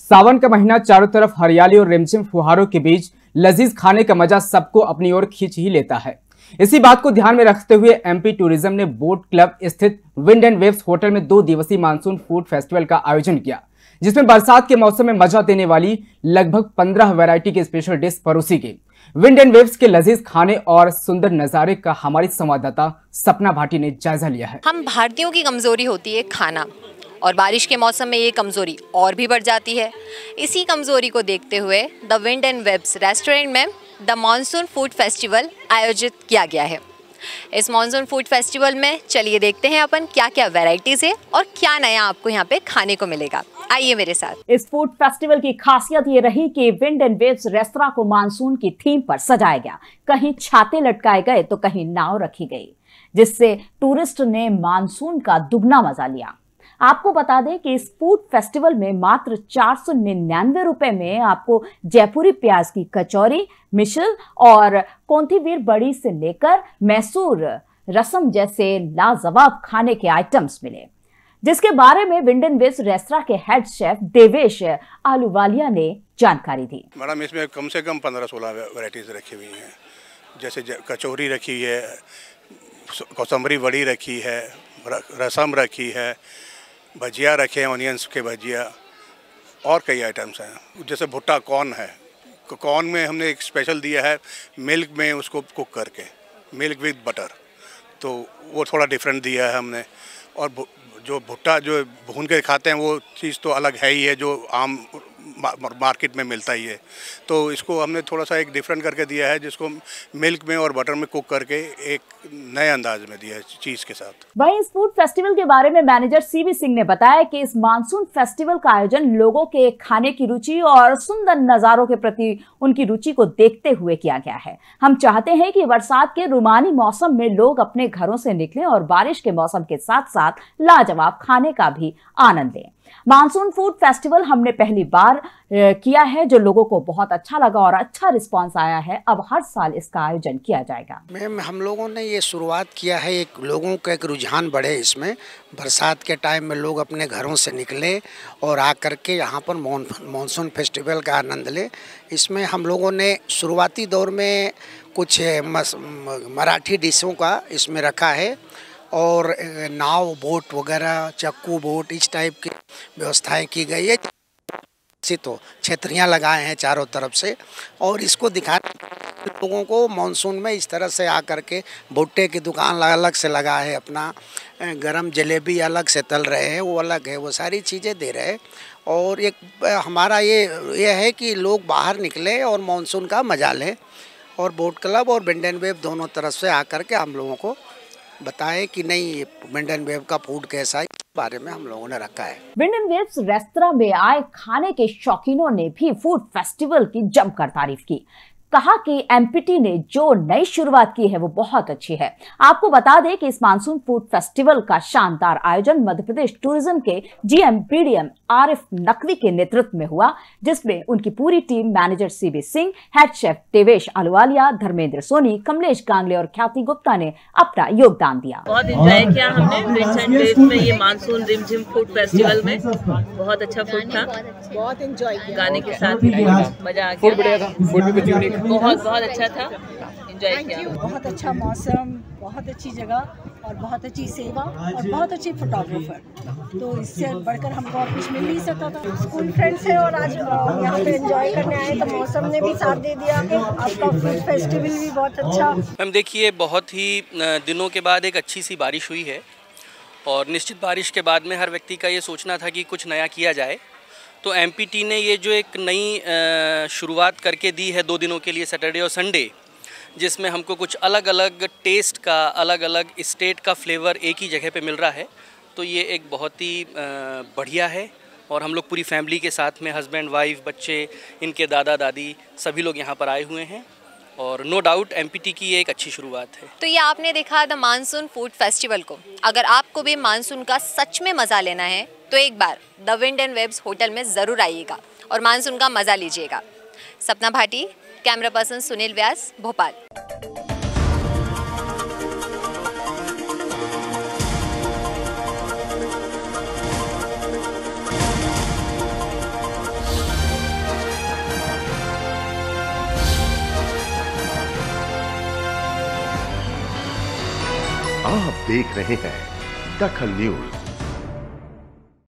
सावन का महीना चारों तरफ हरियाली और रिमझिम फुहारों के बीच लजीज खाने का मजा सबको अपनी ओर खींच ही लेता है। इसी बात को ध्यान में रखते हुए एमपी टूरिज्म ने बोट क्लब स्थित विंड एंड वेव्स होटल में 2 दिवसीय मानसून फूड फेस्टिवल का आयोजन किया, जिसमें बरसात के मौसम में मजा देने वाली लगभग 15 वैरायटी की स्पेशल डिश परोसी गई। विंड एंड वेव्स के लजीज खाने और सुंदर नजारे का हमारी संवाददाता सपना भाटी ने जायजा लिया है। हम भारतीयों की कमजोरी होती है खाना, और बारिश के मौसम में ये कमजोरी और भी बढ़ जाती है। इसी कमजोरी को देखते हुए the Wind and Waves restaurant में द मानसून फूड फेस्टिवल आयोजित किया गया है। इस मानसून फूड फेस्टिवल में चलिए देखते हैं अपन क्या क्या वैरायटीज है और क्या नया आपको यहाँ पे खाने को मिलेगा। आइए मेरे साथ। इस फूड फेस्टिवल की खासियत ये रही कि विंड एंड वेव्स रेस्तरां को मानसून की थीम पर सजाया गया। कहीं छाते लटकाए गए तो कहीं नाव रखी गई, जिससे टूरिस्ट ने मानसून का दुगना मजा लिया। आपको बता दें कि इस फूड फेस्टिवल में मात्र 499 रुपए में आपको जयपुरी प्याज की कचौरी, मिसल और कोंथीवीर बड़ी से लेकर मैसूर रसम जैसे लाजवाब खाने के आइटम्स मिले, जिसके बारे में विंड एंड वेव्स रेस्तरां के हेड शेफ देवेश आलूवालिया ने जानकारी दी। मैडम, इसमें कम से कम 15-16 वैरायटीज रखी हुई हैं, जैसे कचौरी रखी है, कोसंबरी बड़ी रखी है, रसम रखी है, भजिया रखे हैं, ऑनियंस के भजिया, और कई आइटम्स हैं। जैसे भुट्टा कॉर्न है, कॉर्न में हमने एक स्पेशल दिया है मिल्क में उसको कुक करके, मिल्क विद बटर, तो वो थोड़ा डिफरेंट दिया है हमने। और जो भुट्टा जो भून के खाते हैं वो चीज़ तो अलग है ही है, जो आम मार्केट में मिलता ही है, तो इसको हमने थोड़ा सा एक डिफरेंट करके दिया है, जिसको मिल्क में और बटर में कुक करके एक नए अंदाज में दिया है चीज़ के साथ। वहीं इस फूड फेस्टिवल के बारे में मैनेजर सीवी सिंह ने बताया कि इस मानसून फेस्टिवल का आयोजन लोगों के खाने की रुचि और सुंदर नजारों के प्रति उनकी रुचि को देखते हुए किया गया है। हम चाहते हैं कि बरसात के रुमानी मौसम में लोग अपने घरों से निकलें और बारिश के मौसम के साथ साथ लाजवाब खाने का भी आनंद लें। मानसून फूड फेस्टिवल हमने पहली बार किया है, जो लोगों को बहुत अच्छा लगा और अच्छा रिस्पांस आया है। अब हर साल इसका आयोजन किया जाएगा। मैम, हम लोगों ने ये शुरुआत किया है, एक लोगों का एक रुझान बढ़े इसमें, बरसात के टाइम में लोग अपने घरों से निकले और आकर के यहाँ पर मानसून फेस्टिवल का आनंद ले। इसमें हम लोगों ने शुरुआती दौर में कुछ मराठी डिशों का इसमें रखा है, और नाव बोट वगैरह, चक्कू बोट, इस टाइप की व्यवस्थाएं की गई है। तो छतरियाँ लगाए हैं चारों तरफ से, और इसको दिखाने लोगों को मानसून में इस तरह से आकर के भुट्टे की दुकान अलग से लगा है, अपना गरम जलेबी अलग से तल रहे हैं, वो अलग है, वो सारी चीज़ें दे रहे हैं। और एक हमारा ये है कि लोग बाहर निकले और मानसून का मजा लें, और बोट क्लब और विंड एंड वेव दोनों तरफ से आकर के हम लोगों को बताएं कि नहीं विंड एंड वेव का फूड कैसा है, इस बारे में हम लोगों ने रखा है। विंड एंड वेव्स रेस्तरां में आए खाने के शौकीनों ने भी फूड फेस्टिवल की जमकर तारीफ की। कहा कि एमपीटी ने जो नई शुरुआत की है वो बहुत अच्छी है। आपको बता दें कि इस मानसून फूड फेस्टिवल का शानदार आयोजन मध्य प्रदेश टूरिज्म के जीएम पीडीएम आरिफ नकवी के नेतृत्व में हुआ, जिसमें उनकी पूरी team manager CB Singh, head chef Devesh Ahluwalia, Dharmendra Soni, Kamlesh Gangle और ख्याति गुप्ता ने अपना योगदान दिया। बहुत एंजॉय किया हमने विंड एंड वेव्स में, ये मानसून रिमझिम फूड फेस्टिवल में। बहुत अच्छा फूड था, बहुत एंजॉय किया, गाने के साथ मजा आ गया। बहुत अच्छा था, एंजॉय किया। बहुत अच्छा मौसम, बहुत अच्छी जगह और बहुत अच्छी सेवा और बहुत अच्छी फोटोग्राफर, तो इससे बढ़कर हमको और कुछ मिल नहीं सकता था। स्कूल फ्रेंड्स हैं और आज यहाँ पे एंजॉय करने आए, तो मौसम ने भी साथ दे दिया। आपका फूड फेस्टिवल भी बहुत अच्छा। मैम देखिए, बहुत ही दिनों के बाद एक अच्छी सी बारिश हुई है, और निश्चित बारिश के बाद में हर व्यक्ति का ये सोचना था कि कुछ नया किया जाए। तो एमपीटी ने ये जो एक नई शुरुआत करके दी है 2 दिनों के लिए, सैटरडे और संडे, जिसमें हमको कुछ अलग अलग टेस्ट का, अलग अलग स्टेट का फ्लेवर एक ही जगह पे मिल रहा है, तो ये एक बहुत ही बढ़िया है। और हम लोग पूरी फैमिली के साथ में, हस्बैंड, वाइफ, बच्चे, इनके दादा दादी, सभी लोग यहाँ पर आए हुए हैं, और नो डाउट एमपीटी की ये एक अच्छी शुरुआत है। तो ये आपने देखा द मानसून फूड फेस्टिवल को। अगर आपको भी मानसून का सच में मजा लेना है तो एक बार the Wind and Waves hotel में जरूर आइएगा और मानसून का मजा लीजिएगा। Sapna Bhati, camera person Sunil Vyas, Bhopal. आप देख रहे हैं दखल न्यूज।